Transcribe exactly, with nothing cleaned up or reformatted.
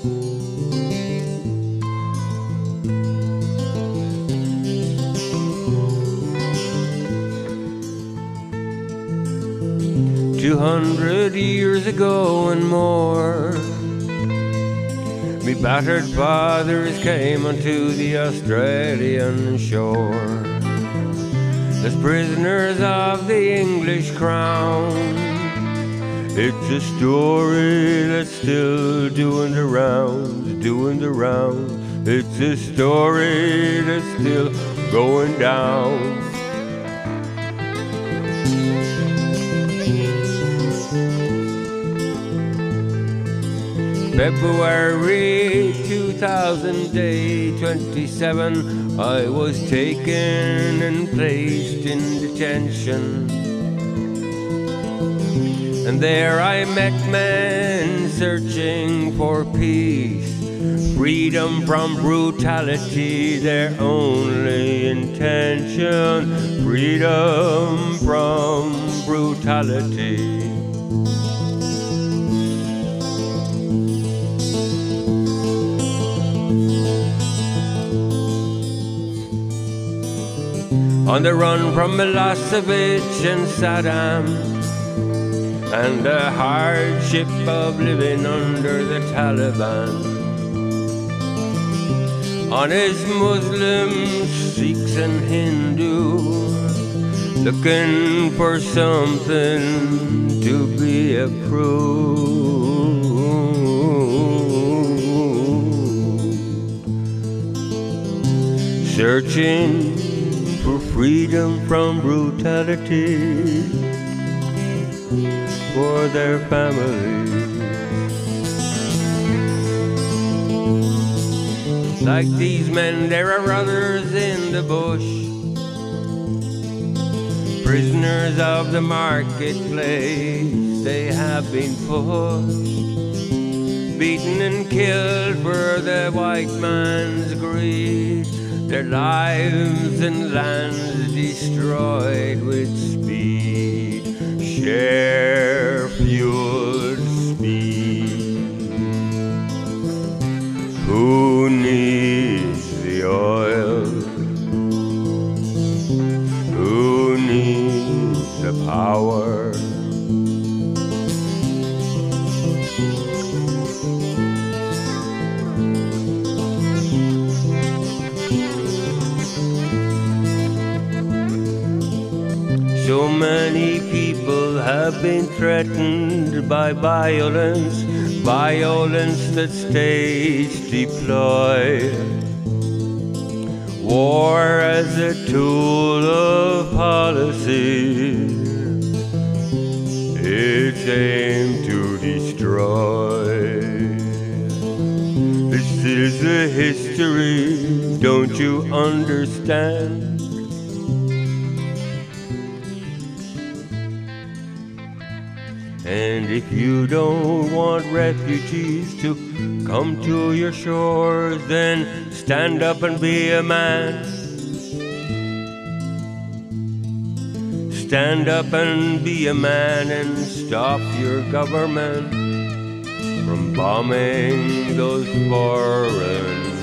Two hundred years ago and more, me battered fathers came unto the Australian shore as prisoners of the English crown. It's a story that's still doing the rounds, doing the rounds. It's a story that's still going down. February two thousand twenty-seven, I was taken and placed in detention. And there I met men searching for peace, freedom from brutality, their only intention, freedom from brutality. On the run from Milosevic and Saddam, and the hardship of living under the Taliban. Honest Muslims, Sikhs and Hindu, looking for something to be approved, searching for freedom from brutality for their families. Like these men, there are others in the bush, prisoners of the marketplace. They have been pushed, beaten and killed for the white man's greed, their lives and lands destroyed with speed, share-fueled speed. Who needs the oil? Who needs the power? So many people have been threatened by violence, violence that states deploy. War as a tool of policy, it's aimed to destroy. This is a history, don't you understand? And if you don't want refugees to come to your shores, then stand up and be a man. Stand up and be a man and stop your government from bombing those foreign